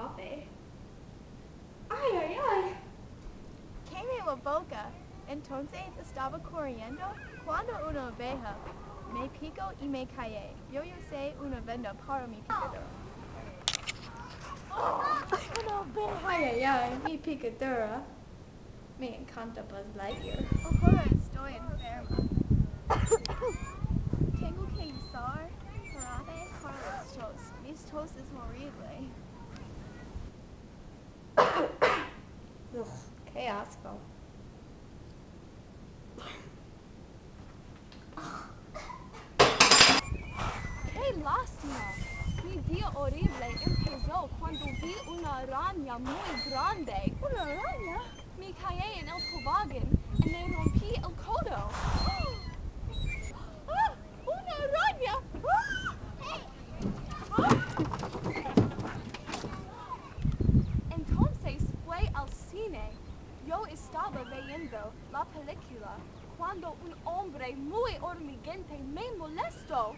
coffee. Ay, ay, ay. ¿Qué me boca? Entonces estaba corriendo cuando una abeja me picó y me caí. Yo usé una venda para mi picadura. Una abeja. Ay, ay, ay. Mi picadura. Me encanta Buzz Lightyear. Ahora estoy enferma. Tengo que usar jarabe para los tos. Mis tos es horrible. Ugh, qué asco. ¡Qué lástima! Mi día horrible empezó cuando vi una araña muy grande. ¿Una araña? Me caí en el tobogán y me rompí el codo. ¡Ah! ¡Una araña! Entonces fue al cine. Yo estaba viendo la película cuando un hombre muy hormiguente me molestó.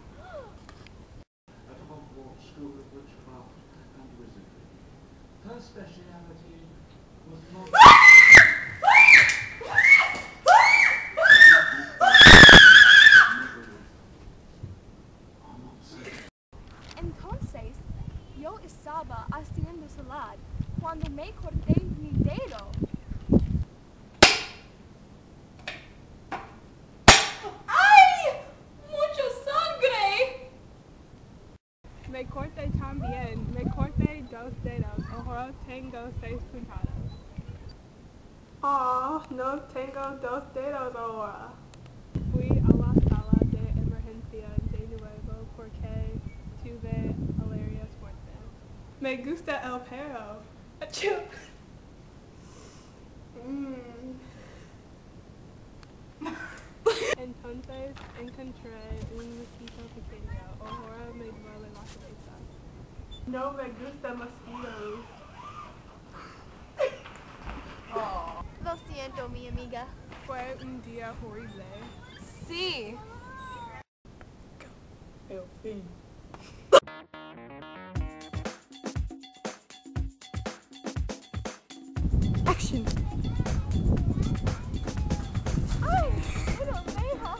School of Witchcraft and Wizardry. Her speciality was Entonces, yo estaba haciendo salad cuando me corté mi dedo. ¡Ay! ¡Mucha sangre! Me corté también. Me corté 2 dedos. Ahora tengo 6 puntadas. Oh, no tengo 2 dedos ahora. Fui a la sala de emergencia de nuevo porque tuve alergia fuerte. Me gusta el perro. Achoo. Entonces encontré un mosquito pequeño. Ahora me duele la cabeza. No me gustan mosquitos. Lo siento, mi amiga. Fue un día horrible. Sí. El fin. Action! ¡Ay! ¡Una abeja!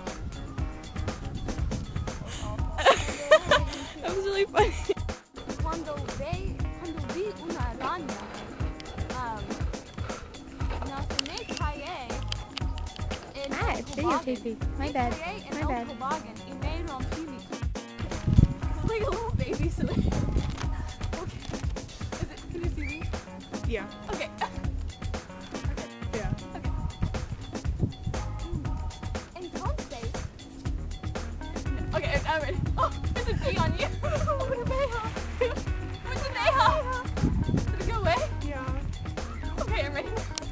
That was really funny. Cuando vi una araña, me caí en el tobogán. My Me bad. caí en My el bad. tobogán y me rompí mi It's like a little baby silly. Okay. Can you see me? Yeah. Okay. Yeah. Entonces. Okay, I'm ready. Oh, there's a bee on you. Oh, una abeja. Where's the abeja? Did it go away? Yeah. Okay, I'm ready.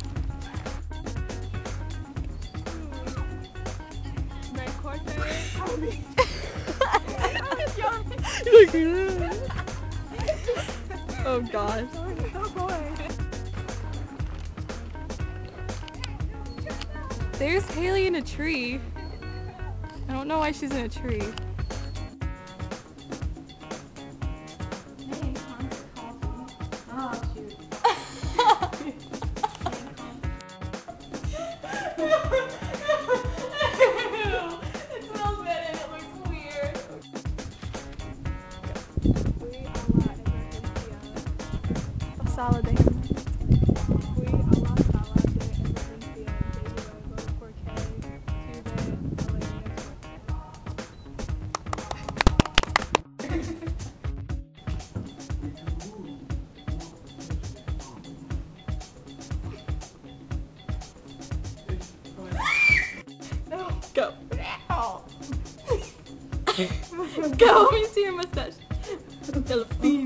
Me corté. Oh god. Oh boy. There's Haley in a tree. I don't know why she's in a tree. Oh, shoot. It smells bad and it looks weird. Fui a la emergencia. Sala de Fui a la sala de emergencia de nuevo porque tuve alergia fuerte. Go. Go. Let me see your mustache. Delphine.